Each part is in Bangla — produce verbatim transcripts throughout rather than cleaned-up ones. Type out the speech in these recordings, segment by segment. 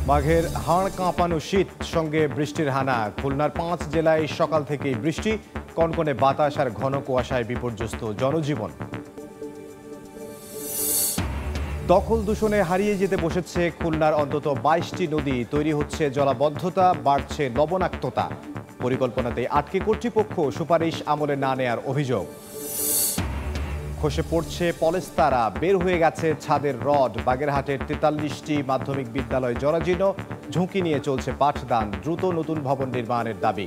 মাঘের হাড় কাঁপানো শীত সঙ্গে বৃষ্টির হানা। খুলনার পাঁচ জেলায় সকাল থেকেই বৃষ্টি, কনকনে বাতাস আর ঘন কুয়াশায় বিপর্যস্ত জনজীবন। দখল দূষণে হারিয়ে যেতে বসেছে খুলনার অন্তত বাইশটি নদী। তৈরি হচ্ছে জলাবদ্ধতা, বাড়ছে লবণাক্ততা। পরিকল্পনাতে আটকে কর্তৃপক্ষ, সুপারিশ আমলে না নেয়ার অভিযোগ। খসে পড়ছে পলেস্তারা, বের হয়ে গেছে ছাদের রড। বাগেরহাটের তেতাল্লিশটি মাধ্যমিক বিদ্যালয় জরাজীর্ণ, ঝুঁকি নিয়ে চলছে পাঠদান। দ্রুত নতুন ভবন নির্মাণের দাবি।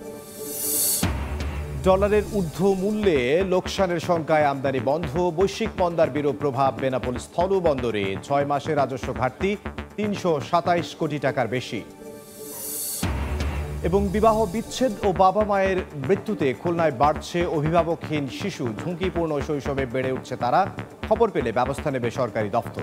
ডলারের ঊর্ধ্ব মূল্যে লোকসানের শঙ্কায় আমদানি বন্ধ। বৈশ্বিক মন্দার বিরূপ প্রভাব বেনাপোল স্থল বন্দরে। ছয় মাসে রাজস্ব ঘাটতি তিনশো সাতাইশ কোটি টাকার বেশি। এবং বিবাহ বিচ্ছেদ ও বাবা মায়ের মৃত্যুতে খুলনায় বাড়ছে অভিভাবকহীন শিশু। ঝুঁকিপূর্ণ শৈশবে বেড়ে উঠছে তারা। খবর পেলে ব্যবস্থা নেবে সরকারি দপ্তর।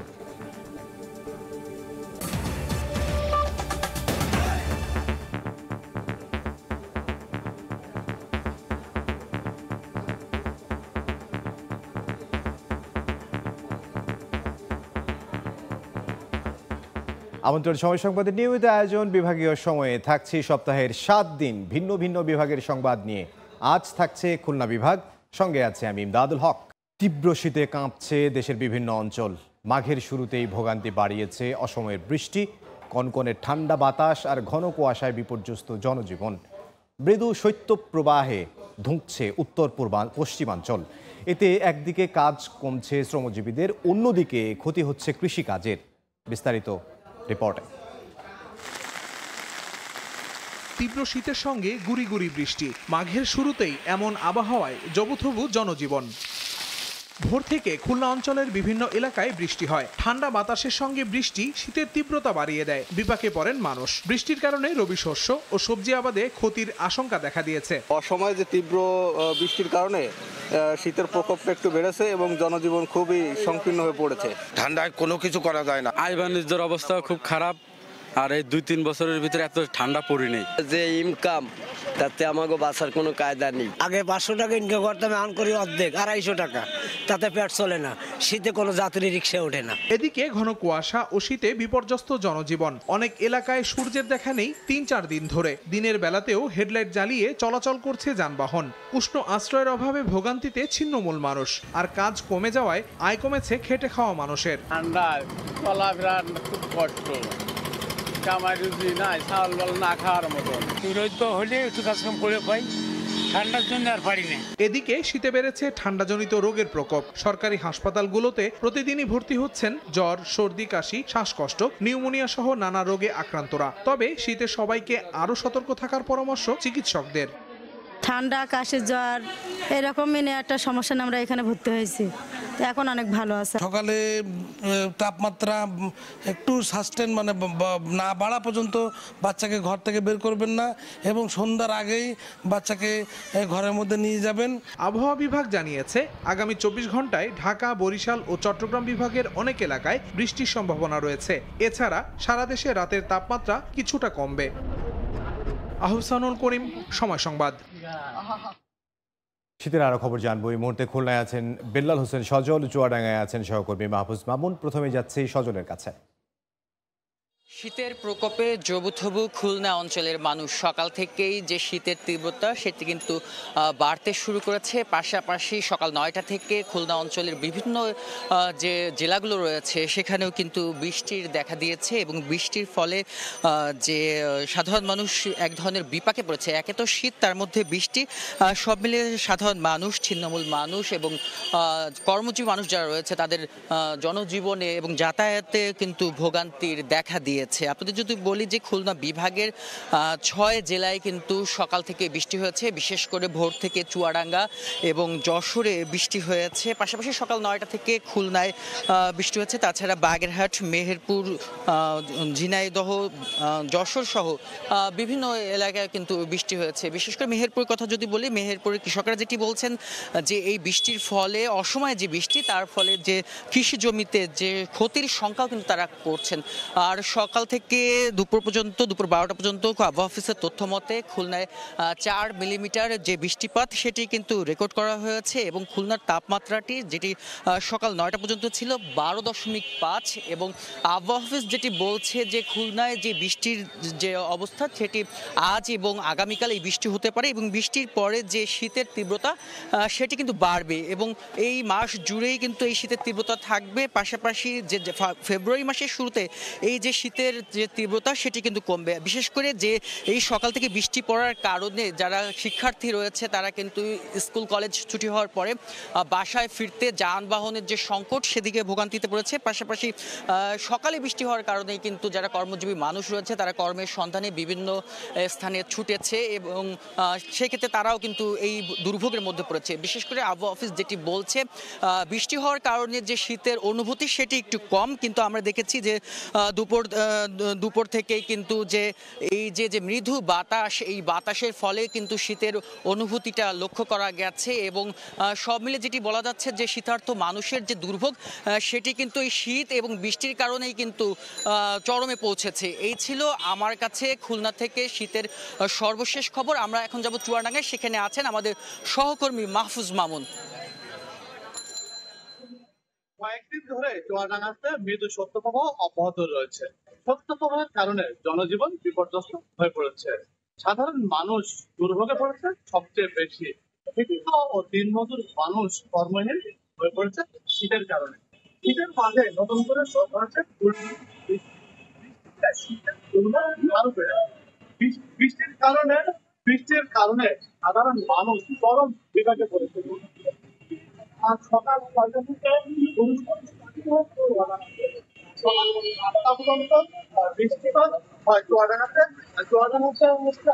আমন্ত্রণ সময় সংবাদের নিয়মিত আয়োজন। বিভাগীয় সময়ে থাকছে সপ্তাহের সাত দিন ভিন্ন ভিন্ন বিভাগের সংবাদ নিয়ে। আজ থাকছে খুলনা বিভাগ, সঙ্গে আছে আমি ইমদাদুল হক। তীব্র শীতে কাঁপছে দেশের বিভিন্ন অঞ্চল। মাঘের শুরুতেই ভোগান্তি বাড়িয়েছে অসময়ের বৃষ্টি, কনকনে ঠান্ডা বাতাস আর ঘন কুয়াশায় বিপর্যস্ত জনজীবন। মৃদু শৈত্যপ্রবাহে ধুঁকছে উত্তর পূর্বা পশ্চিমাঞ্চল। এতে একদিকে কাজ কমছে শ্রমজীবীদের, অন্যদিকে ক্ষতি হচ্ছে কৃষিকাজের। বিস্তারিত রিপোর্টে। তীব্র শীতের সঙ্গে গুড়ি গুড়ি বৃষ্টি। মাঘের শুরুতেই এমন আবহাওয়ায় জবুথবু জনজীবন। ভোর থেকে খুলনা অঞ্চলের বিভিন্ন এলাকায় বৃষ্টি হয়। ঠান্ডা বাতাসের সঙ্গে বৃষ্টি শীতের তীব্রতা বাড়িয়ে দেয়। বিপাকে পড়েন মানুষ। বৃষ্টির কারণে রবি শস্য ও সবজি আবাদে ক্ষতির আশঙ্কা দেখা দিয়েছে। অসময়ে যে তীব্র বৃষ্টির কারণে শীতের প্রকোপটা একটু বেড়েছে এবং জনজীবন খুবই সংকীর্ণ হয়ে পড়েছে। ঠান্ডায় কোনো কিছু করা যায় না। আয় বাণিজ্যের অবস্থা খুব খারাপ, আর এই দুই তিন বছরের ভিতরে এত ঠান্ডা পড়েনি। যে ইনকাম তাতে আমাকে বাঁচার কোনো কায়দা নেই। আগে পাঁচশো টাকা ইনকাম করতাম, এখন করি অর্ধেক আড়াইশো টাকা, তাতে পেট চলে না। শীতে কোনো যাত্রী রিক্সা ওঠে না। এদিকে ঘন কুয়াশা ও শীতে বিপর্যস্ত জনজীবন। অনেক এলাকায় সূর্যের দেখা নেই তিন চার দিন ধরে। দিনের বেলাতেও হেডলাইট জ্বালিয়ে চলাচল করছে যানবাহন। উষ্ণ আশ্রয়ের অভাবে ভোগান্তিতে ছিন্নমূল মানুষ। আর কাজ কমে যাওয়ায় আয় কমেছে খেটে খাওয়া মানুষের। ঠান্ডায় চলাফেরা খুব কষ্ট, কামাই রুজি নাই, চাউল বাল না খাওয়ার মতন। রোদ হলে একটু কাজ কাম করে পাই, ঠান্ডার জন্য আর পারি না। এদিকে শীতে বেড়েছে ঠান্ডাজনিত রোগের প্রকোপ। সরকারি হাসপাতালগুলোতে প্রতিদিনই ভর্তি হচ্ছেন জ্বর, সর্দি, কাশি, শ্বাসকষ্ট, নিউমোনিয়া সহ নানা রোগে আক্রান্তরা। তবে শীতে সবাইকে আরো সতর্ক থাকার পরামর্শ চিকিৎসকদের। ঠান্ডা, কাশি, জ্বর এরকমই একটা সমস্যা নিয়ে আমরা এখানে ভর্তি হয়েছি। এখন অনেক ভালো আছে। সকালে তাপমাত্রা একটু সাস্টেন মানে না বাড়া পর্যন্ত বাচ্চাকে ঘর থেকে বের করবেন না, এবং সন্ধ্যার আগেই বাচ্চাকে ঘরের মধ্যে নিয়ে যাবেন। আবহাওয়া বিভাগ জানিয়েছে আগামী চব্বিশ ঘন্টায় ঢাকা, বরিশাল ও চট্টগ্রাম বিভাগের অনেক এলাকায় বৃষ্টির সম্ভাবনা রয়েছে। এছাড়া সারা দেশে রাতের তাপমাত্রা কিছুটা কমবে। আহসানুল করিম, সময় সংবাদ। শীতের আরো খবর জানবো। এই মুহূর্তে খুলনায় আছেন বেল্লাল হোসেন সজল, চুয়াডাঙ্গায় আছেন সহকর্মী মাহফুজ মামুন। প্রথমে যাচ্ছে সজলের কাছে। শীতের প্রকোপে জবুথবু খুলনা অঞ্চলের মানুষ। সকাল থেকেই যে শীতের তীব্রতা সেটি কিন্তু বাড়তে শুরু করেছে। পাশাপাশি সকাল নয়টা থেকে খুলনা অঞ্চলের বিভিন্ন যে জেলাগুলো রয়েছে সেখানেও কিন্তু বৃষ্টির দেখা দিয়েছে, এবং বৃষ্টির ফলে যে সাধারণ মানুষ এক ধরনের বিপাকে পড়েছে। একে তো শীত, তার মধ্যে বৃষ্টি, সব মিলিয়ে সাধারণ মানুষ, ছিন্নমূল মানুষ এবং কর্মজীবী মানুষ যারা রয়েছে তাদের জনজীবনে এবং যাতায়াতে কিন্তু ভোগান্তির দেখা দিয়েছে। আপনাদের যদি বলি যে খুলনা বিভাগের ছয় জেলায় কিন্তু সকাল থেকে বৃষ্টি হয়েছে। বিশেষ করে ভোর থেকে চুয়াডাঙ্গা এবং যশোরে বৃষ্টি হয়েছে। পাশাপাশি সকাল নয়টা থেকে খুলনায় বৃষ্টি হয়েছে। তাছাড়া বাগেরহাট, মেহেরপুর, ঝিনাইদহ, যশোর সহ বিভিন্ন এলাকায় কিন্তু বৃষ্টি হয়েছে। বিশেষ করে মেহেরপুরের কথা যদি বলি, মেহেরপুরের কৃষকরা যেটি বলছেন যে এই বৃষ্টির ফলে, অসময়ে যে বৃষ্টি, তার ফলে যে কৃষি জমিতে যে ক্ষতির সংখ্যাও কিন্তু তারা করছেন। আর সকাল থেকে দুপুর পর্যন্ত দুপুর বারোটা পর্যন্ত আবহাওয়া অফিসের তথ্য মতে খুলনায় চার মিলিমিটার যে বৃষ্টিপাত সেটি কিন্তু রেকর্ড করা হয়েছে এবং খুলনার তাপমাত্রাটি যেটি সকাল নয়টা পর্যন্ত ছিল বারো দশমিক পাঁচ এবং আবহাওয়া অফিস যেটি বলছে যে খুলনায় যে বৃষ্টির যে অবস্থা সেটি আজ এবং আগামীকাল এই বৃষ্টি হতে পারে এবং বৃষ্টির পরে যে শীতের তীব্রতা সেটি কিন্তু বাড়বে এবং এই মাস জুড়েই কিন্তু এই শীতের তীব্রতা থাকবে। পাশাপাশি যে ফেব্রুয়ারি মাসের শুরুতে এই যে শীতের যে তীব্রতা সেটি কিন্তু কমবে, বিশেষ করে যে এই সকাল থেকে বৃষ্টি পড়ার কারণে যারা শিক্ষার্থী রয়েছে তারা কিন্তু স্কুল কলেজ ছুটি হওয়ার পরে বাসায় ফিরতে যানবাহনের যে সংকট সেদিকে ভোগান্তিতে পড়েছে। পাশাপাশি সকালে বৃষ্টি হওয়ার কারণেই কিন্তু যারা কর্মজীবী মানুষ রয়েছে তারা কর্মের সন্ধানে বিভিন্ন স্থানে ছুটেছে এবং সেক্ষেত্রে তারাও কিন্তু এই দুর্ভোগের মধ্যে পড়েছে। বিশেষ করে আবহাওয়া অফিস যেটি বলছে বৃষ্টি হওয়ার কারণে যে শীতের অনুভূতি সেটি একটু কম, কিন্তু আমরা দেখেছি যে দুপুর দুপুর থেকেই কিন্তু যে এই যে যে মৃদু বাতাস এই বাতাসের ফলে কিন্তু শীতের অনুভূতিটা লক্ষ্য করা গেছে এবং সব মিলে যেটি বলা যাচ্ছে যে শীতার্থ মানুষের যে দুর্ভোগ সেটি কিন্তু এই শীত এবং বৃষ্টির কারণেই কিন্তু চরমে পৌঁছেছে। এই ছিল আমার কাছে খুলনা থেকে শীতের সর্বশেষ খবর। আমরা এখন যাব চুয়াডাঙ্গায়, সেখানে আছেন আমাদের সহকর্মী মাহফুজ মামুন। কয়েকদিন ধরে চুয়াডাঙ্গাতে মৃদু শৈত্যপ্রবাহ অব্যাহত রয়েছে। শৈত্যপ্রবাহের কারণে জনজীবন বিপর্যস্ত হয়ে পড়েছে, সাধারণ মানুষ দুর্ভোগে পড়েছে সবচেয়ে বেশি। কৃষক ও দিনমজুর মানুষ কর্মহীন হয়ে পড়েছে শীতের কারণে। শীতের মাঝে নতুন করে যোগ হয়েছে বৃষ্টির কারণে বৃষ্টির কারণে সাধারণ মানুষ চরম বিপাকে পড়েছে। আজ সকাল ছয়টা থেকে সকাল আটটা পর্যন্ত বৃষ্টিপাত হয় চুয়াডাঙ্গাতে। চুয়াডাঙ্গাতে হচ্ছে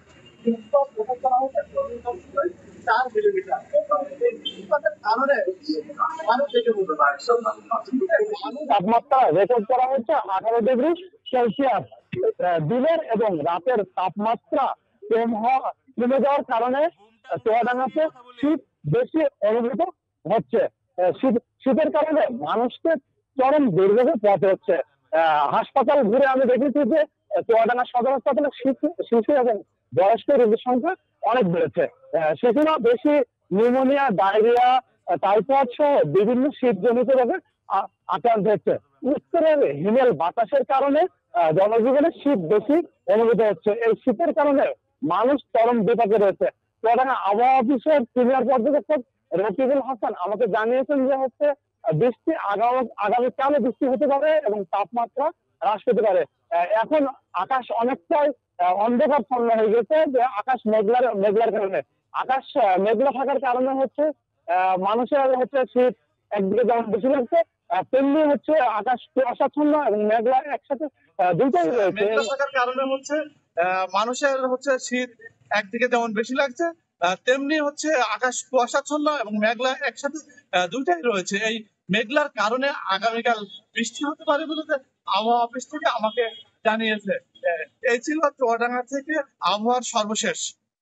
চার মিলিমিটার। বৃষ্টিপাতের কারণে মানুষ দেখে বলতে পারে তাপমাত্রা রেকর্ড করা হচ্ছে আঠারো ডিগ্রি সেলসিয়াস। দিনের এবং রাতের তাপমাত্রা কম হওয়া কমে যাওয়ার কারণে চুয়াডাঙ্গাতে শীত বেশি অনুভূত হচ্ছে। শীত শীতের কারণে মানুষকে চরম দুর্ভোগে পড়তে হচ্ছে। হাসপাতাল ঘুরে আমি দেখেছি যে চুয়াডাঙ্গা সদর হাসপাতালে শিশু এবং বয়স্ক রোগীর সংখ্যা অনেক বেড়েছে। শিশুরা বেশি নিউমোনিয়া, ডায়রিয়া, টাইফয়েড সহ বিভিন্ন শীতজনিত রোগে আক্রান্ত হচ্ছে। উত্তরের হিমেল বাতাসের কারণে জনজীবনে শীত বেশি অনুভূত হচ্ছে। এই শীতের কারণে মানুষ চরম বিপাকে রয়েছে। চুয়াডাঙ্গা আবহাওয়া অফিসের সিনিয়র পর্যবেক্ষক রকিবুল হাসান আমাকে জানিয়েছেন যে হচ্ছে বৃষ্টি আগামী আগামীকালে বৃষ্টি হতে পারে এবং তাপমাত্রা হ্রাস পেতে পারে। এখন আকাশ অনেকটাই অন্ধকারচ্ছন্ন হয়ে গেছে, যে আকাশ মেঘলার মেঘলার কারণে আকাশ মেঘলা থাকার কারণে হচ্ছে মানুষের হচ্ছে শীত একদিকে যেমন বেশি লাগছে, তেমনি হচ্ছে আকাশ কুয়াশাচ্ছন্ন এবং মেঘলা একসাথে দুইটাই রয়েছে। মেঘলা থাকার কারণে হচ্ছে মানুষের হচ্ছে শীত একদিকে যেমন বেশি লাগছে, তেমনি হচ্ছে আকাশ কুয়াশাচ্ছন্ন এবং মেঘলা একসাথে দুইটাই রয়েছে। এই মেঘলার কারণে আগামীকাল বৃষ্টি হতে পারে বলে আবহাওয়া অফিস থেকে আমাকে জানিয়েছে। এই ছিল চুয়াডাঙ্গা থেকে আবহাওয়ার সর্বশেষ।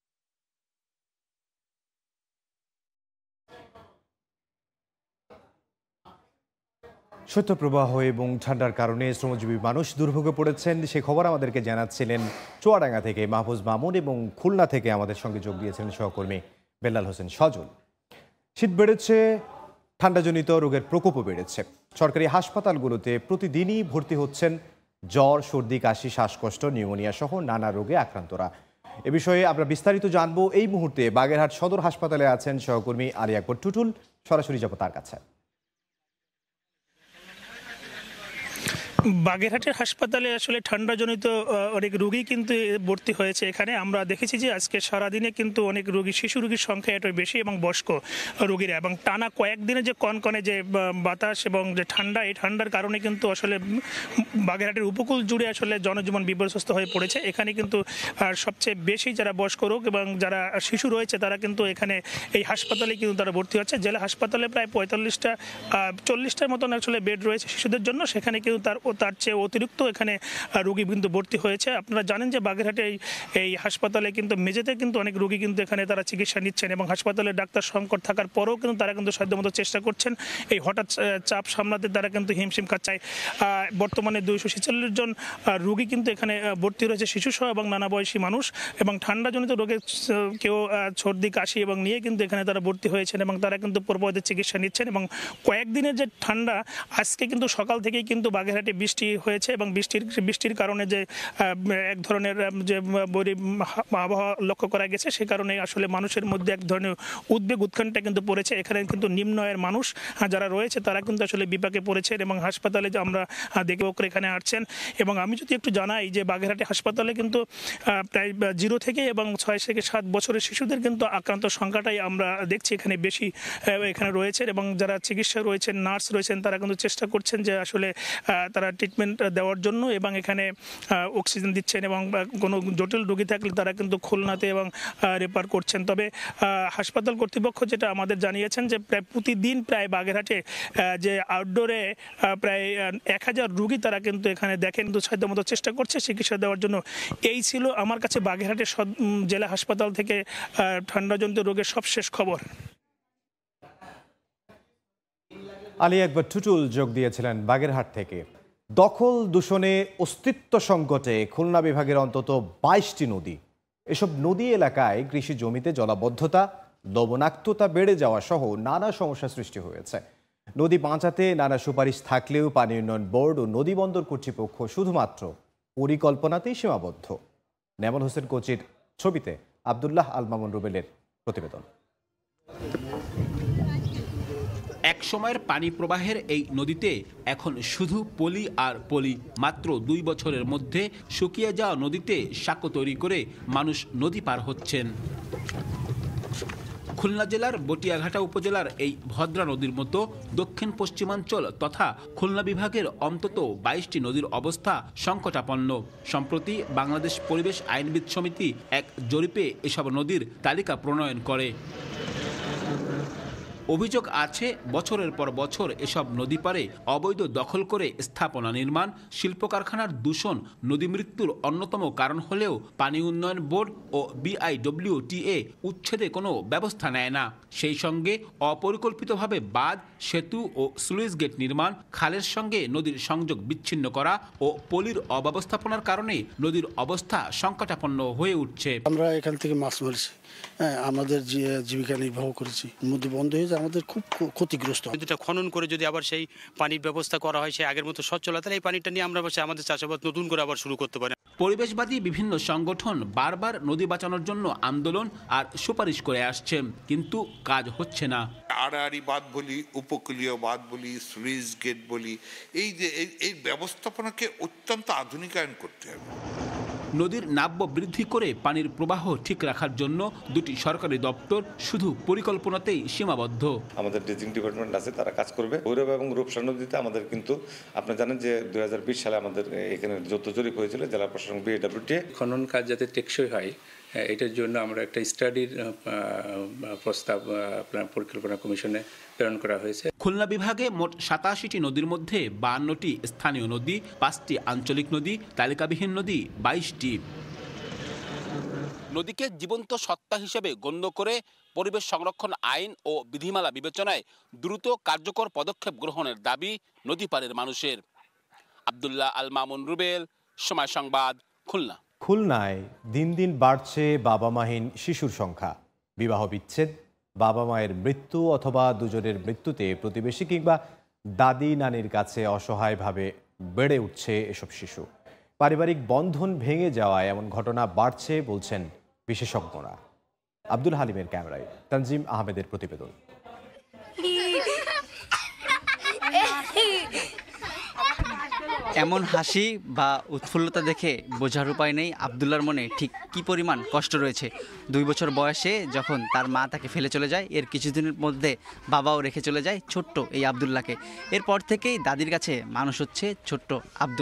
শৈত্যপ্রবাহ এবং ঠান্ডার কারণে শ্রমজীবী মানুষ দুর্ভোগে পড়েছেন, সে খবর আমাদেরকে জানাচ্ছিলেন চুয়াডাঙ্গা থেকে মাহফুজ মামুন এবং খুলনা থেকে আমাদের সঙ্গে যোগ দিয়েছিলেন সহকর্মী বেল্লাল হোসেন সজল। শীত বেড়েছে, ঠান্ডাজনিত রোগের প্রকোপও বেড়েছে। সরকারি হাসপাতালগুলোতে প্রতিদিনই ভর্তি হচ্ছেন জ্বর, সর্দি, কাশি, শ্বাসকষ্ট, নিউমোনিয়া সহ নানা রোগে আক্রান্তরা। এ বিষয়ে আমরা বিস্তারিত জানবো। এই মুহূর্তে বাগেরহাট সদর হাসপাতালে আছেন সহকর্মী আলী আকবর টুটুল, সরাসরি যাব তার কাছে। বাগেরহাটের হাসপাতালে আসলে ঠান্ডাজনিত অনেক রোগী কিন্তু ভর্তি হয়েছে। এখানে আমরা দেখেছি যে আজকে সারাদিনে কিন্তু অনেক রোগী, শিশু রোগীর সংখ্যা একটু বেশি এবং বয়স্ক রোগীরা, এবং টানা কয়েকদিনে যে কনকনে যে বাতাস এবং যে ঠান্ডা, এই ঠান্ডার কারণে কিন্তু আসলে বাগেরহাটের উপকূল জুড়ে আসলে জনজীবন বিপর্যস্ত হয়ে পড়েছে। এখানে কিন্তু সবচেয়ে বেশি যারা বয়স্ক রোগ এবং যারা শিশু রয়েছে তারা কিন্তু এখানে এই হাসপাতালে কিন্তু তারা ভর্তি হচ্ছে। জেলা হাসপাতালে প্রায় পঁয়তাল্লিশটা চল্লিশটার মতন আসলে বেড রয়েছে শিশুদের জন্য, সেখানে কিন্তু তার তার চেয়ে অতিরিক্ত এখানে রোগী কিন্তু ভর্তি হয়েছে। আপনারা জানেন যে বাগেরহাটে এই এই হাসপাতালে কিন্তু মেঝেতে কিন্তু অনেক রোগী কিন্তু এখানে তারা চিকিৎসা নিচ্ছেন এবং হাসপাতালে ডাক্তার সংকট থাকার পরেও কিন্তু তারা কিন্তু সাধ্যমতো চেষ্টা করছেন এই হঠাৎ চাপ সামলাতে। তারা কিন্তু হিমশিম খাচ্ছে। বর্তমানে দুইশো ছেচল্লিশ জন রোগী কিন্তু এখানে ভর্তি রয়েছে, শিশুসহ এবং নানা বয়সী মানুষ, এবং ঠান্ডাজনিত রোগে কেউ সর্দি কাশি এবং নিয়ে কিন্তু এখানে তারা ভর্তি হয়েছেন এবং তারা কিন্তু পূর্ববর্তী চিকিৎসা নিচ্ছেন। এবং কয়েকদিনের যে ঠান্ডা, আজকে কিন্তু সকাল থেকেই কিন্তু বাগেরহাটে বৃষ্টি হয়েছে এবং বৃষ্টির বৃষ্টির কারণে যে এক ধরনের যে বৈরী আবহাওয়া লক্ষ্য করা গেছে, সে কারণে আসলে মানুষের মধ্যে এক ধরনের উদ্বেগ উৎকণ্ঠা কিন্তু পড়েছে। এখানে কিন্তু নিম্ন আয়ের মানুষ যারা রয়েছে তারা কিন্তু আসলে বিপাকে পড়েছেন এবং হাসপাতালে যে আমরা দেখে ওকে এখানে আসছেন। এবং আমি যদি একটু জানাই যে বাগেরহাটে হাসপাতালে কিন্তু প্রায় জিরো থেকে এবং ছয় থেকে সাত বছরের শিশুদের কিন্তু আক্রান্ত সংখ্যাটাই আমরা দেখছি এখানে বেশি এখানে রয়েছে। এবং যারা চিকিৎসা রয়েছেন, নার্স রয়েছেন, তারা কিন্তু চেষ্টা করছেন যে আসলে তারা ট্রিটমেন্ট দেওয়ার জন্য এবং এখানে অক্সিজেন দিচ্ছেন এবং কোনো জটিল রোগী থাকলে তারা কিন্তু খুলনাতে এবং রেফার করছেন। তবে হাসপাতাল কর্তৃপক্ষ যেটা আমাদের জানিয়েছেন যে প্রায় প্রতিদিন প্রায় বাগেরহাটে যে আউটডোরে প্রায় এক হাজার রোগী তারা কিন্তু এখানে দেখেন, কিন্তু সাধ্যমতো চেষ্টা করছে চিকিৎসা দেওয়ার জন্য। এই ছিল আমার কাছে বাগেরহাটের জেলা হাসপাতাল থেকে ঠান্ডাজনিত রোগের সবশেষ খবর। আলী আকবর টুটুল যোগ দিয়েছিলেন বাগেরহাট থেকে। দখল দূষণে অস্তিত্ব সংকটে খুলনা বিভাগের অন্তত বাইশটি নদী। এসব নদী এলাকায় কৃষি জমিতে জলাবদ্ধতা, লবণাক্ততা বেড়ে যাওয়া সহ নানা সমস্যা সৃষ্টি হয়েছে। নদী বাঁচাতে নানা সুপারিশ থাকলেও পানি উন্নয়ন বোর্ড ও নদী বন্দর কর্তৃপক্ষ শুধুমাত্র পরিকল্পনাতেই সীমাবদ্ধ। নেমল হোসেন কোচির ছবিতে আবদুল্লাহ আল মামুন রুবেলের প্রতিবেদন। এক সময়ের পানি প্রবাহের এই নদীতে এখন শুধু পলি আর পলি। মাত্র দুই বছরের মধ্যে শুকিয়ে যাওয়া নদীতে সাঁকো তৈরি করে মানুষ নদী পার হচ্ছেন। খুলনা জেলার বটিয়াঘাটা উপজেলার এই ভদ্রা নদীর মতো দক্ষিণ পশ্চিমাঞ্চল তথা খুলনা বিভাগের অন্তত বাইশটি নদীর অবস্থা সংকটাপন্ন। সম্প্রতি বাংলাদেশ পরিবেশ আইনবিদ সমিতি এক জরিপে এসব নদীর তালিকা প্রণয়ন করে। অভিযোগ আছে বছরের পর বছর এসব নদী পারে অবৈধ দখল করে স্থাপনা নির্মাণ, শিল্প কারখানার দূষণ নদী মৃত্যুর অন্যতম কারণ হলেও পানি উন্নয়ন বোর্ড ও বিআইডব্লিউটিএ উচ্ছেদে কোনো ব্যবস্থা নেয় না। সেই সঙ্গে অপরিকল্পিতভাবে বাঁধ, সেতু ও স্লুইস গেট নির্মাণ, খালের সঙ্গে নদীর সংযোগ বিচ্ছিন্ন করা ও পলির অব্যবস্থাপনার কারণে নদীর অবস্থা সংকটাপন্ন হয়ে উঠছে। আমরা এখান থেকে মাছ মারছি, হ্যাঁ, আমাদের জীবিকা নির্বাহ করেছি, নদী বন্ধ হয়ে যায়, আমাদের খুব ক্ষতিগ্রস্ত। নদীটা খনন করে যদি আবার সেই পানির ব্যবস্থা করা হয়, সেই আগের মতো স্বচ্ছল, তাহলে এই পানিটা নিয়ে আমরা আমাদের চাষাবাদ নতুন করে আবার শুরু করতে পারি। পরিবেশবাদী বিভিন্ন সংগঠন বারবার নদী বাঁচানোর জন্য আন্দোলন আর সুপারিশ করে আসছে, কিন্তু কাজ হচ্ছে না। আড়াআড়ি বাঁধ বলি, উপকূলীয় বাঁধ বলি, স্লুইস গেট বলি, এই যে এই ব্যবস্থাপনাকে অত্যন্ত আধুনিকায়ন করতে হবে। নদীর নাব্য বৃদ্ধি করে পানির প্রবাহ ঠিক রাখার জন্য দুটি সরকারি দপ্তর শুধু পরিকল্পনাতেই সীমাবদ্ধ। আমাদের ড্রেজিং ডিপার্টমেন্ট আছে, তারা কাজ করবে। ভৈরব এবং রূপসা নদীতে আমাদের কিন্তু আপনি জানেন যে দুই হাজার বিশ সালে আমাদের এখানে যৌথ জরিপ হয়েছিল জেলা প্রশাসন বিএডব্লিউটি। খনন কাজ যাতে টেকসই হয় এটার জন্য আমরা একটা স্টাডির প্রস্তাব পরিকল্পনা কমিশনে প্রেরণ করা হয়েছে। খুলনা বিভাগে মোট সাতাশিটি নদীর মধ্যে বাহান্নটি স্থানীয় নদী, পাঁচটি আঞ্চলিক নদী, তালিকাবিহীন নদী বাইশটি। নদীকে জীবন্ত সত্তা হিসেবে গণ্য করে পরিবেশ সংরক্ষণ আইন ও বিধিমালা বিবেচনায় দ্রুত কার্যকর পদক্ষেপ গ্রহণের দাবি নদী পাড়ের মানুষের। আবদুল্লাহ আল মামুন রুবেল, সময় সংবাদ, খুলনা। খুলনায় দিন দিন বাড়ছে বাবা মাহীন শিশুর সংখ্যা। বিবাহ বিচ্ছেদ, বাবা মায়ের মৃত্যু অথবা দুজনের মৃত্যুতে প্রতিবেশী কিংবা দাদি নানির কাছে অসহায়ভাবে বেড়ে উঠছে এসব শিশু। পারিবারিক বন্ধন ভেঙে যাওয়ায় এমন ঘটনা বাড়ছে বলছেন বিশেষজ্ঞরা। আব্দুল হালিমের ক্যামেরায় তানজিম আহমেদের প্রতিবেদন। এমন হাসি বা উৎফুল্লতা দেখে বোঝার উপায় নেই আবদুল্লার মনে ঠিক কী পরিমাণ কষ্ট রয়েছে। দুই বছর বয়সে যখন তার মা তাকে ফেলে চলে যায়, এর কিছুদিনের মধ্যে বাবাও রেখে চলে যায় ছোট্ট এই আবদুল্লাহকে। এরপর থেকেই দাদির কাছে মানুষ হচ্ছে ছোট্ট আবদুল্লাহ।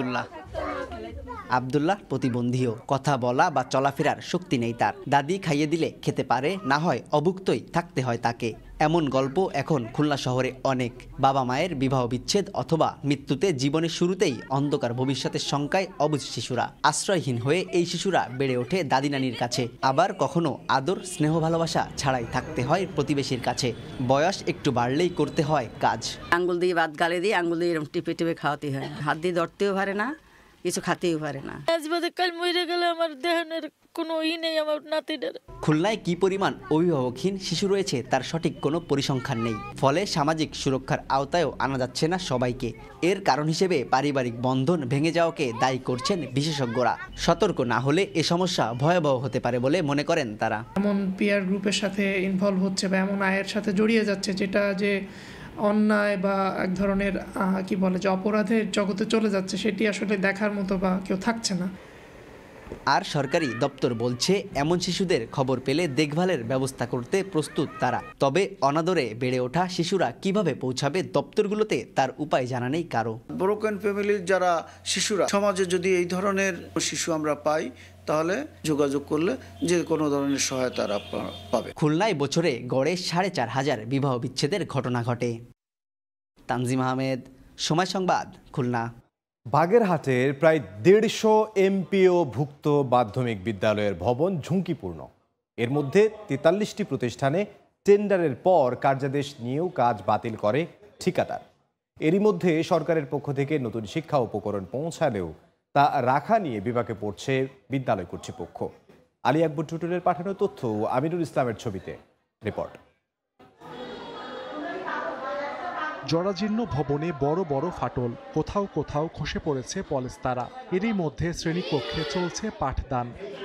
আব্দুল্লাহ প্রতিবন্ধীও, কথা বলা বা চলাফেরার শক্তি নেই তার। দাদি খাইয়ে দিলে খেতে পারে, না হয় অভুক্তই থাকতে হয় তাকে। এমন গল্প এখন খুলনা শহরে অনেক। বাবা মায়ের বিবাহ বিচ্ছেদ অথবা মৃত্যুতে জীবনের শুরুতেই অন্ধকার ভবিষ্যতের শঙ্কায় অবুঝ শিশুরা। আশ্রয়হীন হয়ে এই শিশুরা বেড়ে ওঠে দাদি নানির কাছে, আবার কখনো আদর স্নেহ ভালোবাসা ছাড়াই থাকতে হয় প্রতিবেশীর কাছে। বয়স একটু বাড়লেই করতে হয় কাজ। আঙ্গুল দিয়ে ভাত গালে দিয়ে আঙ্গুল দিয়ে এরকম টিপে টিপে খাওয়াতে হয়, হাত দিয়ে ধরতেও পারে না, কিছু খাতেও পারে না। আজ বাদে কাল মরে গেলে আমার দেহানের কোনো ই নেই আমার নাতিটার। খুলনায় কি পরিমাণ অভিভাবকহীন শিশু রয়েছে তার সঠিক কোনো পরিসংখ্যান নেই, ফলে সামাজিক সুরক্ষার আওতায়ও আনা যাচ্ছে না সবাইকে। এর কারণ হিসেবে পারিবারিক বন্ধন ভেঙে যাওয়াকে দায়ী করছেন বিশেষজ্ঞরা। সতর্ক না হলে এ সমস্যা ভয়াবহ হতে পারে বলে মনে করেন তারা। এমন পিয়ার গ্রুপের সাথে ইনভলভ হচ্ছে বা এমন আয়ের সাথে জড়িয়ে যাচ্ছে যেটা যে অন্যায় বা এক ধরনের কি বলে যে অপরাধের জগতে চলে যাচ্ছে, সেটি আসলে দেখার মতো বা কেউ থাকছে না। আর সরকারি দপ্তর বলছে এমন শিশুদের খবর পেলে দেখভালের ব্যবস্থা করতে প্রস্তুত তারা। তবে অনাদরে বেড়ে ওঠা শিশুরা কিভাবে পৌঁছাবে দপ্তরগুলোতে তার উপায় জানা নেই কারো। ব্রোকেন ফ্যামিলির যারা শিশুরা সমাজে যদি এই ধরনের শিশু আমরা পাই তাহলে যোগাযোগ করলে যে কোনো ধরনের সহায়তা পাবে। খুলনায় বছরে গড়ে সাড়ে চার হাজার বিবাহ বিচ্ছেদের ঘটনা ঘটে। তানজিম আহমেদ, সময় সংবাদ, খুলনা। বাগেরহাটের প্রায় দেড়শো এমপিও ভুক্ত মাধ্যমিক বিদ্যালয়ের ভবন ঝুঁকিপূর্ণ। এর মধ্যে তেতাল্লিশটি প্রতিষ্ঠানে টেন্ডারের পর কার্যাদেশ নিয়েও কাজ বাতিল করে ঠিকাদার। এরই মধ্যে সরকারের পক্ষ থেকে নতুন শিক্ষা উপকরণ পৌঁছালেও তা রাখা নিয়ে বিপাকে পড়ছে বিদ্যালয় কর্তৃপক্ষ। আলী আকবর টুটুলের পাঠানো তথ্য, আমিনুল ইসলামের ছবিতে রিপোর্ট। জরাজীর্ণ ভবনে বড় বড় ফাটল, কোথাও কোথাও খসে পড়েছে পলেস্তারা। এরই মধ্যে শ্রেণীকক্ষে চলছে পাঠদান।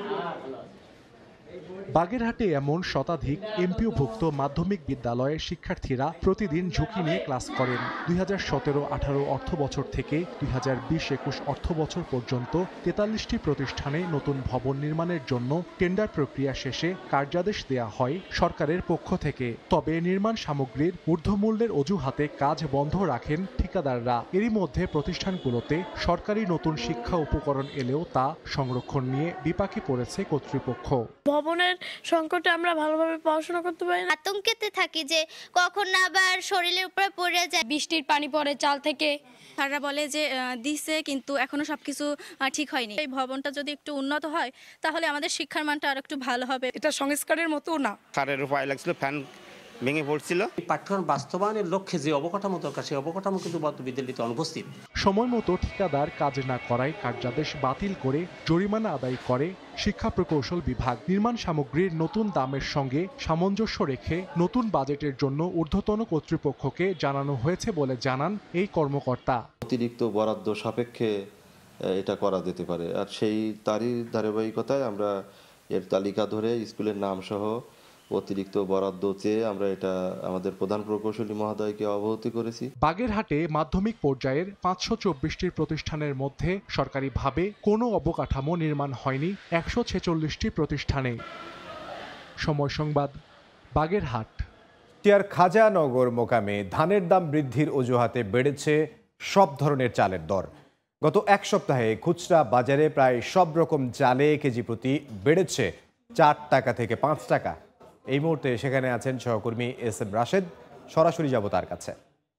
বাগেরহাটে এমন শতাধিক এমপিওভুক্ত মাধ্যমিক বিদ্যালয়ের শিক্ষার্থীরা প্রতিদিন ঝুঁকি নিয়ে ক্লাস করেন। দুই হাজার সতেরো আঠারো অর্থ বছর থেকে দুই হাজার বিশ একুশ অর্থ বছর পর্যন্ত তেতাল্লিশটি প্রতিষ্ঠানে নতুন ভবন নির্মাণের জন্য টেন্ডার প্রক্রিয়া শেষে কার্যাদেশ দেয়া হয় সরকারের পক্ষ থেকে। তবে নির্মাণ সামগ্রীর ঊর্ধ্বমূল্যের অজুহাতে কাজ বন্ধ রাখেন ঠিকাদাররা। এরই মধ্যে প্রতিষ্ঠানগুলোতে সরকারি নতুন শিক্ষা উপকরণ এলেও তা সংরক্ষণ নিয়ে বিপাকে পড়েছে কর্তৃপক্ষ। ভবনের সংকটে আমরা ভালোভাবে পড়াশোনা করতে পারি না, আতঙ্কেতে থাকি যে কখন আবার শরীরের উপরে পড়ে যায়, বৃষ্টির পানি পড়ে চাল থেকে। স্যাররা বলে যে দিছে, কিন্তু এখনো সবকিছু ঠিক হয়নি। এই ভবনটা যদি একটু উন্নত হয় তাহলে আমাদের শিক্ষার মানটা আর একটু ভালো হবে। এটা সংস্কারের মতো না। স্যারের উপায় লাগছিল, ফ্যান ভেঙে পড়ছিল। পাঠ্যক্রম বাস্তবায়নের লক্ষ্যে যে অবকাঠামো দরকার সেই অবকাঠামো কিন্তু বিদ্যালয়তে অনুপস্থিত। সময় মতো ঠিকাদার কাজ না করায় কার্যাদেশ বাতিল করে জরিমানা আদায় করে শিক্ষা প্রকৌশল বিভাগ। নির্মাণ সামগ্রীর নতুন দামের সঙ্গে সামঞ্জস্য রেখে নতুন বাজেটের জন্য ঊর্ধ্বতন কর্তৃপক্ষকে জানানো হয়েছে বলে জানান এই কর্মকর্তা। অতিরিক্ত বরাদ্দ সাপেক্ষে এটা করা যেতে পারে, আর সেই তারই ধারাবাহিকতায় আমরা এর তালিকা ধরে স্কুলের নাম সহ অতিরিক্ত বরাদ্দ চেয়ে আমরা এটা আমাদের প্রধান প্রকৌশলী মহোদয়কে অবগত করেছি। বাগেরহাটে মাধ্যমিক পর্যায়ের পাঁচশো চব্বিশটি প্রতিষ্ঠানের মধ্যে সরকারিভাবে কোনো অবকাঠামো নির্মাণ হয়নি একশো ছেচল্লিশটি প্রতিষ্ঠানে। সময় সংবাদ, বাগেরহাট। টিয়ার খাজানগর মোকামে ধানের দাম বৃদ্ধির অজুহাতে বেড়েছে সব ধরনের চালের দর। গত এক সপ্তাহে খুচরা বাজারে প্রায় সব রকম চালে কেজি প্রতি বেড়েছে চার টাকা থেকে পাঁচ টাকা। এই মুহূর্তে সেখানে আছেন সহকর্মী এস এম রাশেদ, সরাসরি যাব তার কাছে।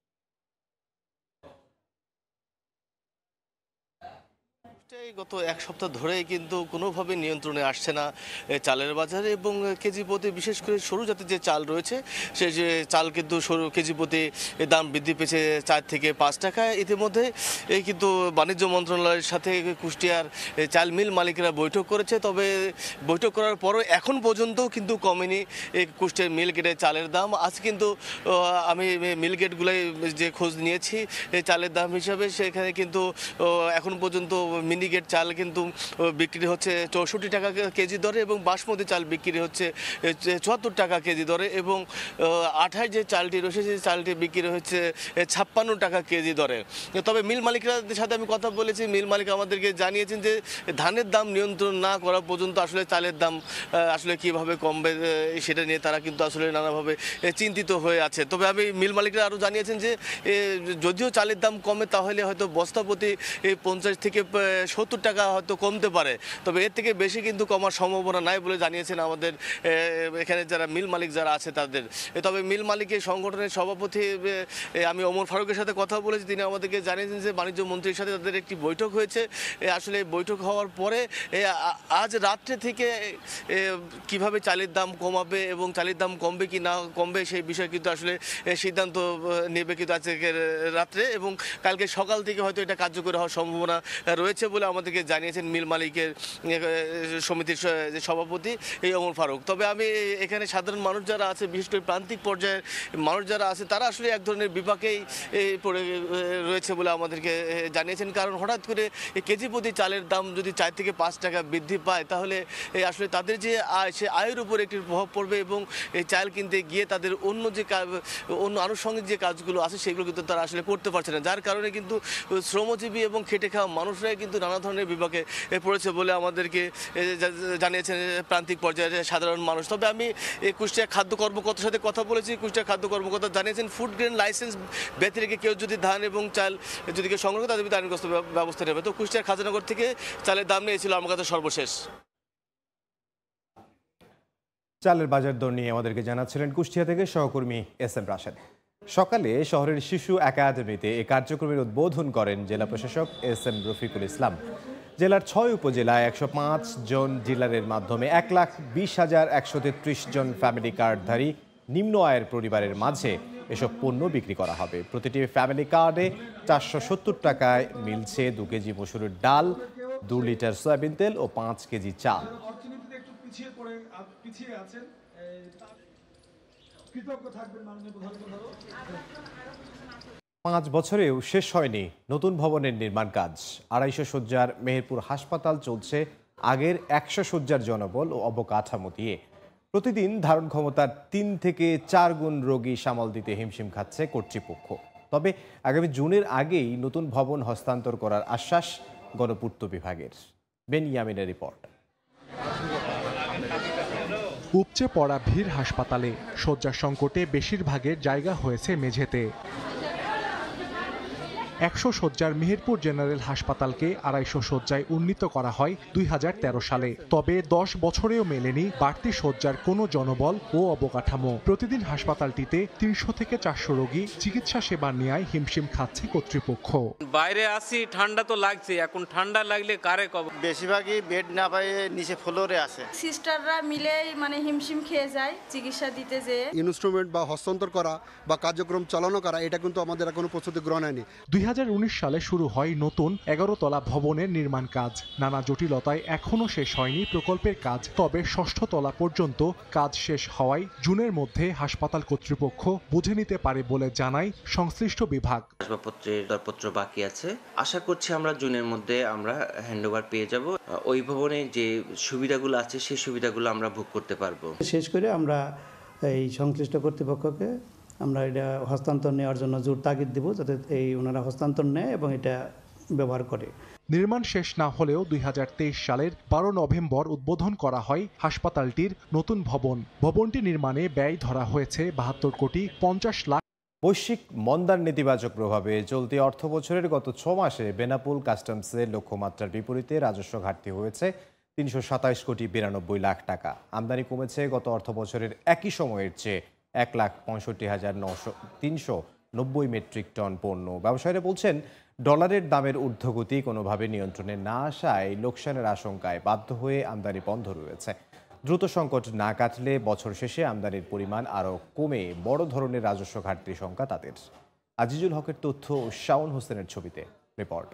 গত এক সপ্তাহ ধরেই কিন্তু কোনোভাবে নিয়ন্ত্রণে আসছে না চালের বাজারে, এবং কেজি প্রতি বিশেষ করে সরু জাতের যে চাল রয়েছে সে যে চাল কিন্তু সরু কেজি প্রতি দাম বৃদ্ধি পেয়েছে চার থেকে পাঁচ টাকা। ইতিমধ্যে এই কিন্তু বাণিজ্য মন্ত্রণালয়ের সাথে কুষ্টিয়ার চাল মিল মালিকরা বৈঠক করেছে, তবে বৈঠক করার পরও এখন পর্যন্ত কিন্তু কমেনি এই কুষ্টিয়ার মিল গেটের চালের দাম। আজ কিন্তু আমি মিল গেটগুলোয় যে খোঁজ নিয়েছি চালের দাম হিসাবে, সেখানে কিন্তু এখন পর্যন্ত মিনি গেট চাল কিন্তু বিক্রি হচ্ছে চৌষট্টি টাকা কেজি দরে এবং বাসমতি চাল বিক্রি হচ্ছে চুয়াত্তর টাকা কেজি দরে এবং আঠাশ যে চালটি রয়েছে সেই চালটি বিক্রি হচ্ছে ছাপ্পান্ন টাকা কেজি দরে। তবে মিল মালিকদের সাথে আমি কথা বলেছি, মিল মালিক আমাদেরকে জানিয়েছেন যে ধানের দাম নিয়ন্ত্রণ না করা পর্যন্ত আসলে চালের দাম আসলে কিভাবে কমবে সেটা নিয়ে তারা কিন্তু আসলে নানাভাবে চিন্তিত হয়ে আছে। তবে আমি মিল মালিকরা আরও জানিয়েছেন যে যদিও চালের দাম কমে তাহলে হয়তো বস্তা প্রতি পঞ্চাশ থেকে সত্তর টাকা হয়তো কমতে পারে, তবে এর থেকে বেশি কিন্তু কমার সম্ভাবনা নাই বলে জানিয়েছেন আমাদের এখানে যারা মিল মালিক যারা আছে তাদের। তবে মিল মালিকের সংগঠনের সভাপতি আমি ওমর ফারুকের সাথে কথা বলেছি, তিনি আমাদেরকে জানিয়েছেন যে বাণিজ্য মন্ত্রীর সাথে তাদের একটি বৈঠক হয়েছে। আসলে বৈঠক হওয়ার পরে আজ রাত্রে থেকে কিভাবে চালের দাম কমাবে এবং চালের দাম কমবে কি না কমবে সেই বিষয়ে কিন্তু আসলে সিদ্ধান্ত নেবে কিন্তু আজকে রাত্রে এবং কালকে সকাল থেকে হয়তো এটা কার্যকর হওয়ার সম্ভাবনা রয়েছে বলে আমাদেরকে জানিয়েছেন মিল মালিকের সমিতির সভাপতি এই ওমর ফারুক। তবে আমি এখানে সাধারণ মানুষ যারা আছে, বিশেষ করে প্রান্তিক পর্যায়ের মানুষ যারা আছে, তারা আসলে এক ধরনের বিপাকেই পড়ে রয়েছে বলে আমাদেরকে জানিয়েছেন। কারণ হঠাৎ করে কেজি প্রতি চালের দাম যদি চার থেকে পাঁচ টাকা বৃদ্ধি পায় তাহলে আসলে তাদের যে আয় সে আয়ের উপর একটি প্রভাব পড়বে এবং এই চাল কিনতে গিয়ে তাদের অন্য যে অন্য আনুষঙ্গিক যে কাজগুলো আছে সেগুলো কিন্তু তারা আসলে করতে পারছে না, যার কারণে কিন্তু শ্রমজীবী এবং খেটে খাওয়া মানুষরাই কিন্তু নানা ধরনের বিপাকে পড়েছে বলে আমাদেরকে জানিয়েছেন প্রান্তিক পর্যায়ে সাধারণ মানুষ। তবে আমি কুষ্টিয়া খাদ্য কর্মকর্তার সাথে কথা বলেছি, কুষ্টিয়া খাদ্য কর্মকর্তা জানিয়েছেন ফুড গ্রেন লাইসেন্স ব্যতি রেখে কেউ যদি ধান এবং চাল যদি কেউ সংগ্রহ করে তাদের বিরুদ্ধে আইনগত ব্যবস্থা নেবে। তো কুষ্টিয়ার খাজানগর থেকে চালের দাম নিয়েছিল আমার কাছে সর্বশেষ। চালের বাজার দর নিয়ে আমাদেরকে জানাচ্ছিলেন কুষ্টিয়া থেকে সহকর্মী এস এম রাশেদ। সকালে শহরের শিশু একাডেমিতে এই কার্যক্রমের উদ্বোধন করেন জেলা প্রশাসক এস এম রফিকুল ইসলাম। জেলার ছয় উপজেলায় একশো পাঁচ জন ডিলারের মাধ্যমে এক লাখ বিশ হাজার একশো তেত্রিশ জন ফ্যামিলি কার্ডধারী নিম্ন আয়ের পরিবারের মাঝে এসব পণ্য বিক্রি করা হবে। প্রতিটি ফ্যামিলি কার্ডে চারশো সত্তর টাকায় মিলছে দু কেজি মসুরের ডাল, দু লিটার সয়াবিন তেল ও পাঁচ কেজি চাল। পাঁচ বছরেও শেষ হয়নি নতুন ভবনের নির্মাণ কাজ। আড়াইশো শয্যার মেহেরপুর হাসপাতাল চলছে আগের একশো শয্যার জনবল ও অবকাঠামো দিয়ে। প্রতিদিন ধারণ ক্ষমতার তিন থেকে চার গুণ রোগী সামাল দিতে হিমশিম খাচ্ছে কর্তৃপক্ষ। তবে আগামী জুনের আগেই নতুন ভবন হস্তান্তর করার আশ্বাস গণপূর্ত বিভাগের। বেনিয়ামিনের রিপোর্ট। উপচে পড়া ভিড় হাসপাতালে, শয্যা সংকটে বেশিরভাগের জায়গা হয়েছে মেঝেতে। একশো শয্যার মেহেরপুর জেনারেল হাসপাতালকে আড়াইশো শয্যায় উন্নীত করা হয় দুই হাজার তেরো সালে। তবে দশ বছরেও মেলেনি বাড়তি শয্যার কোনো জনবল ও অবকাঠামো। প্রতিদিন হাসপাতালটিতে তিনশো থেকে চারশো রোগী চিকিৎসা সেবা নেয় হিমশিম খাচ্ছে কর্তৃপক্ষ। বাইরে আসি, ঠান্ডা তো লাগছে, এখন ঠান্ডা লাগলে কারে কব। বেশিরভাগই বেড না পাই নিচে ফ্লোরে আছে। সিস্টাররা মিলেই মানে হিমশিম খেয়ে যায় চিকিৎসা দিতে যে। ইনস্ট্রুমেন্ট বা হস্তান্তর করা বা কার্যক্রম চালানো করা এটা কিন্তু আমাদের এখনো প্রস্তুতি গ্রহণ হয়নি। দুই হাজার উনিশ সালে শুরু হয় নতুন এগারো তলা ভবনের নির্মাণ কাজ। নানা জটিলতায় এখনো শেষ হয়নি প্রকল্পের কাজ। তবে ষষ্ঠ তলা পর্যন্ত কাজ শেষ হওয়ায় জুনের মধ্যে হাসপাতাল কর্তৃপক্ষ বুঝে নিতে পারে বলে জানায় সংশ্লিষ্ট বিভাগ। আসবাবপত্রের দরপত্র বাকি আছে, আশা করছি আমরা জুনের মধ্যে আমরা হ্যান্ডওভার পেয়ে যাব। ওই ভবনে যে সুবিধাগুলো আছে সেই সুবিধাগুলো আমরা ভোগ করতে পারবো। শেষ করে আমরা এই সংশ্লিষ্ট কর্তৃপক্ষকে আমরা এটা হস্তান্তর নেওয়ার জন্য জোর তাগিদ দেব, যাতে এই ওনারা হস্তান্তর নেয় এবং এটা ব্যবহার করে। নির্মাণ শেষ না হলেও দুই হাজার তেইশ সালের বারো নভেম্বর উদ্বোধন করা হয় হাসপাতালটির নতুন ভবন। ভবনটি নির্মাণে ব্যয় ধরা হয়েছে বাহাত্তর কোটি পঞ্চাশ লাখ। বৈশ্বিক মন্দার নেতিবাচক প্রভাবে চলতি অর্থ বছরের গত ছ মাসে বেনাপোল কাস্টমসের লক্ষ্যমাত্রার বিপরীতে রাজস্ব ঘাটতি হয়েছে তিনশো সাতাইশ কোটি বিরানব্বই লাখ টাকা। আমদানি কমেছে গত অর্থ বছরের একই সময়ের চেয়ে এক লাখ পঁয়ষট্টি হাজার নশো তিনশো নব্বই মেট্রিক টন পণ্য। ব্যবসায়ীরা বলছেন ডলারের দামের ঊর্ধ্বগতি কোনোভাবে নিয়ন্ত্রণে না আসায় লোকসানের আশঙ্কায় বাধ্য হয়ে আমদানি বন্ধ রয়েছে। দ্রুত সংকট না কাটলে বছর শেষে আমদানির পরিমাণ আরও কমে বড় ধরনের রাজস্ব ঘাটতির শঙ্কা তাদের। আজিজুল হকের তথ্য ও শাওন হোসেনের ছবিতে রিপোর্ট।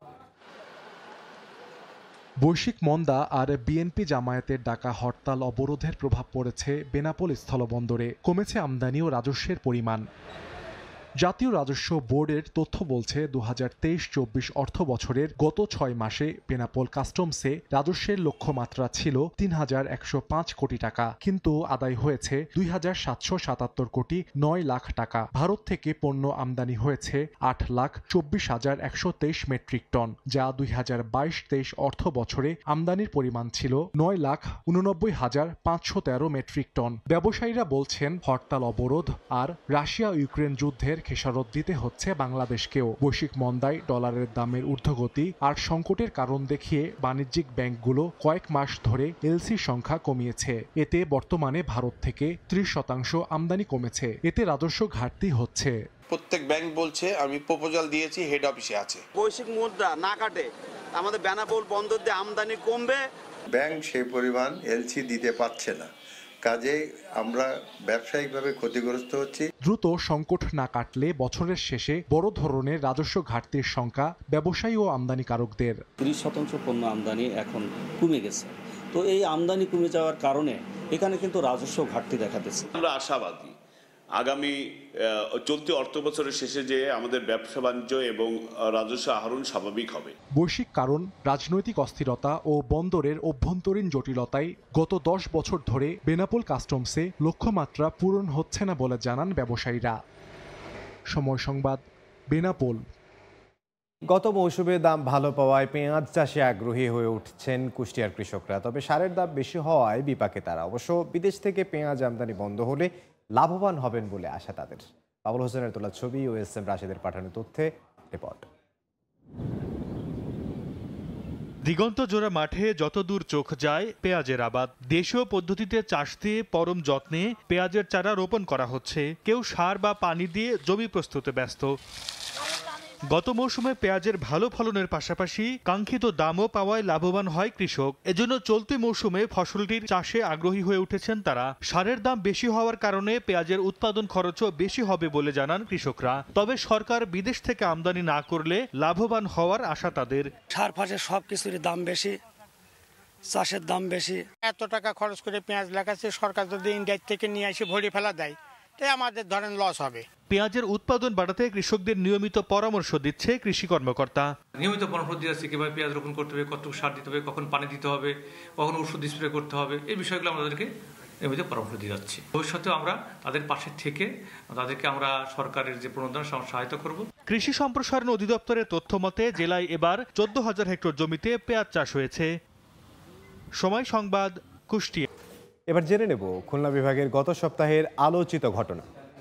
বৈশ্বিক মন্দা আর বিএনপি জামায়াতের ডাকা হরতাল অবরোধের প্রভাব পড়েছে বেনাপোল স্থলবন্দরে। কমেছে আমদানি ও রাজস্বের পরিমাণ। জাতীয় রাজস্ব বোর্ডের তথ্য বলছে দু হাজার তেইশ চব্বিশ অর্থ বছরের গত ছয় মাসে বেনাপোল কাস্টমসে রাজস্বের লক্ষ্যমাত্রা ছিল তিন হাজার একশো পাঁচ কোটি টাকা, কিন্তু আদায় হয়েছে দুই হাজার সাতশো সাতাত্তর কোটি নয় লাখ টাকা। ভারত থেকে পণ্য আমদানি হয়েছে আট লাখ চব্বিশ হাজার একশো তেইশ মেট্রিক টন, যা দুই হাজার বাইশ তেইশ অর্থ বছরে আমদানির পরিমাণ ছিল নয় লাখ উননব্বই হাজার পাঁচশো তেরো মেট্রিক টন। ব্যবসায়ীরা বলছেন হরতাল, অবরোধ আর রাশিয়া ইউক্রেন যুদ্ধের খেসারত দিতে হচ্ছে বাংলাদেশকেও। বৈশ্বিক মন্দায় ডলারের দামের ঊর্ধ্বগতি আর সংকটের কারণ দেখিয়ে বাণিজ্যিক ব্যাংকগুলো কয়েক মাস ধরে এলসি সংখ্যা কমিয়েছে। এতে বর্তমানে ভারত থেকে ত্রিশ শতাংশ আমদানি কমেছে। এতে রাজস্ব ঘাটতি হচ্ছে। প্রত্যেক ব্যাংক বলছে আমি প্রপোজাল দিয়েছি, হেড অফিসে আছে। বৈশ্বিক মুদ্রা না কাটে আমাদের বেনাপোল বন্দর দিয়ে আমদানি কমবে। ব্যাংক সেই পরিমাণ এলসি দিতে পারছে না, কাজে আমরা ব্যবসায়িকভাবে ক্ষতিগ্রস্ত হচ্ছি। দ্রুত সংকট না কাটলে বছরের শেষে বড় ধরনের রাজস্ব ঘাটতির শঙ্কা ব্যবসায়ী ও আমদানিকারকদের। ত্রিশ শতাংশ পণ্য আমদানি এখন কমে গেছে, তো এই আমদানি কমে যাওয়ার কারণে এখানে কিন্তু রাজস্ব ঘাটতি দেখা দিচ্ছে। আমরা আশাবাদী আগামী চলতি অর্থ বছরের শেষে যে আমাদের ব্যবসা বাণিজ্য এবং রাজস্ব আহরণ স্বাভাবিক হবে। বৈশ্বিক কারণ, রাজনৈতিক অস্থিরতা ও বন্দরের অভ্যন্তরীণ জটিলতায় গত দশ বছর ধরে বেনাপোল কাস্টমসে লক্ষ্যমাত্রা পূরণ হচ্ছে না বলে জানান ব্যবসায়ীরা। সময় সংবাদ, বেনাপোল। গত মৌসুমে দাম ভালো পাওয়ায় পেঁয়াজ চাষে আগ্রহী হয়ে উঠছেন কুষ্টিয়ার কৃষকরা। তবে সারের দাম বেশি হওয়ায় বিপাকে তারা। অবশ্য বিদেশ থেকে পেঁয়াজ আমদানি বন্ধ হলে লাভবান হবেন বলে আশা তাদের। বাবুল হোসেনের তোলা ছবি ও এস এম রাশেদের পাঠানো তথ্যে রিপোর্ট। দিগন্ত জোড়া মাঠে যতদূর চোখ যায় পেঁয়াজের আবাদ। দেশীয় পদ্ধতিতে চাষ দিয়ে পরম যত্নে পেঁয়াজের চারা রোপণ করা হচ্ছে। কেউ সার বা পানি দিয়ে জমি প্রস্তুতে ব্যস্ত। গত মৌসুমে পেঁয়াজের ভালো ফলনের পাশাপাশি কাঙ্ক্ষিত দামও পাওয়ায় লাভবান হয় কৃষক। এজন্য চলতি মৌসুমে ফসলটির চাষে আগ্রহী হয়ে উঠেছেন তারা। সারের দাম বেশি হওয়ার কারণে পেঁয়াজের উৎপাদন খরচও বেশি হবে বলে জানান কৃষকরা। তবে সরকার বিদেশ থেকে আমদানি না করলে লাভবান হওয়ার আশা তাদের। সার ফাঁসের সব কিছুর দাম বেশি, চাষের দাম বেশি। এত টাকা খরচ করে পেঁয়াজ লাগাচ্ছে, সরকার যদি ইন্ডিয়া থেকে নিয়ে এসে ভরি ফেলা দেয় তাই আমাদের ধরেন লস হবে। পেঁয়াজের উৎপাদন বাড়াতে কৃষকদের নিয়মিত পরামর্শ দিচ্ছে কৃষি কর্মকর্তা। নিয়মিত পরামর্শ দিয়ে যাচ্ছে কিভাবে পেঁয়াজ রোপণ করতে হবে, কতটুকু সার দিতে হবে, কখন পানি দিতে হবে, কখন ওষুধ স্প্রে করতে হবে, এই বিষয়গুলো আমাদেরকে নিয়মিত পরামর্শ দিয়ে যাচ্ছি। ভবিষ্যতেও আমরা তাদের পাশে থেকে তাদেরকে আমরা সরকারের যে প্রণোদনা সহায়তা করব। কৃষি সম্প্রসারণ অধিদপ্তরের তথ্য মতে জেলায় এবার চোদ্দ হাজার হেক্টর জমিতে পেঁয়াজ চাষ হয়েছে। সময় সংবাদ, কুষ্টিয়া। এবার জেনে নেব খুলনা বিভাগের গত সপ্তাহের আলোচিত ঘটনা।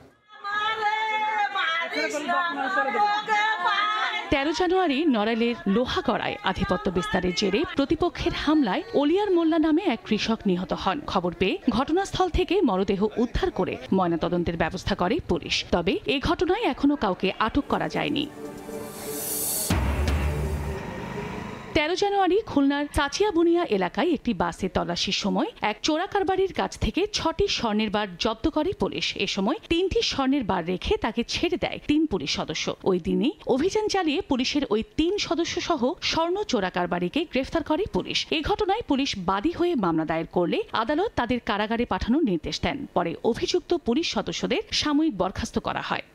তেরো জানুয়ারি নড়াইলের লোহাগড়ায় আধিপত্য বিস্তারের জেরে প্রতিপক্ষের হামলায় ওলিয়ার মোল্লা নামে এক কৃষক নিহত হন। খবর পেয়ে ঘটনাস্থল থেকে মরদেহ উদ্ধার করে ময়নাতদন্তের ব্যবস্থা করে পুলিশ। তবে এই ঘটনায় এখনো কাউকে আটক করা যায়নি। তেরো জানুয়ারি খুলনার চাচিয়াবুনিয়া এলাকায় একটি বাসে তল্লাশির সময় এক চোরা কারবারির কাছ থেকে ছটি স্বর্ণের বার জব্দ করে পুলিশ। এ সময় তিনটি স্বর্ণের বার রেখে তাকে ছেড়ে দেয় তিন পুলিশ সদস্য। ওই দিনই অভিযান চালিয়ে পুলিশের ওই তিন সদস্য সহ স্বর্ণ চোরা কারবারিকে গ্রেফতার করে পুলিশ। এই ঘটনায় পুলিশ বাদী হয়ে মামলা দায়ের করলে আদালত তাদের কারাগারে পাঠানোর নির্দেশ দেন। পরে অভিযুক্ত পুলিশ সদস্যদের সাময়িক বরখাস্ত করা হয়।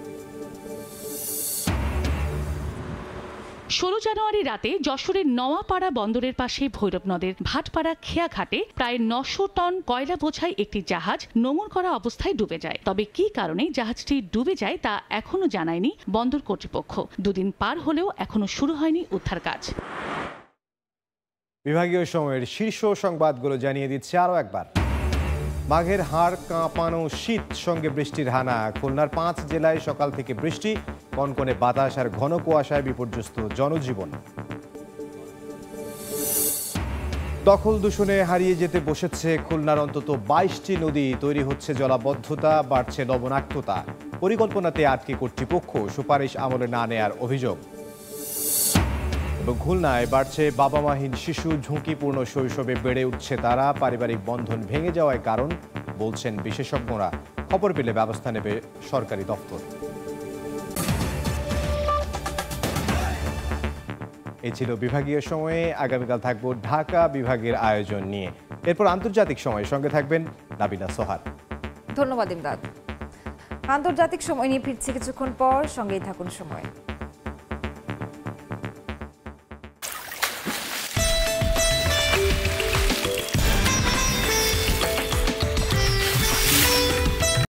ষোলো জানুয়ারি রাতে যশোরের নওয়াপাড়া বন্দরের পাশে ভৈরব নদের ভাটপাড়া খেয়াঘাটে প্রায় নশো টন কয়লা বোঝাই একটি জাহাজ নোঙর করা অবস্থায় ডুবে যায়। তবে কি কারণে জাহাজটি ডুবে যায় তা এখনো জানায়নি বন্দর কর্তৃপক্ষ। দুদিন পার হলেও এখনো শুরু হয়নি উদ্ধার কাজ। বিভাগীয় সময়ের শীর্ষ সংবাদগুলো জানিয়ে দিচ্ছে আরও একবার। মাঘের হাড় কাঁপানো শীত, সঙ্গে বৃষ্টির হানা। খুলনার পাঁচ জেলায় সকাল থেকে বৃষ্টি, কনকনে বাতাস আর ঘন কুয়াশায় বিপর্যস্ত জনজীবন। দখল দূষণে হারিয়ে যেতে বসেছে খুলনার অন্তত বাইশটি নদী। তৈরি হচ্ছে জলাবদ্ধতা, বাড়ছে লবণাক্ততা। পরিকল্পনাতে আটকে কর্তৃপক্ষ, সুপারিশ আমলে না নেয়ার অভিযোগ। এবং খুলনায় বাড়ছে বাবা মাহীন শিশু, ঝুঁকিপূর্ণ শৈশবে বেড়ে উঠছে তারা। পারিবারিক বন্ধন ভেঙে যাওয়ার কারণ বলছেন বিশেষজ্ঞরা। খবর পেলে ব্যবস্থা নেবে সরকারি দপ্তর। এই ছিল বিভাগীয় সময়ে। আগামীকাল থাকবো ঢাকা বিভাগের আয়োজন নিয়ে। এরপর আন্তর্জাতিক সময়, সঙ্গে থাকবেন নাবিলা সোহার। ধন্যবাদ ইমদাদ। আন্তর্জাতিক সময় নিয়ে ফিরছি কিছুক্ষণ পর, সঙ্গেই থাকুন সময়।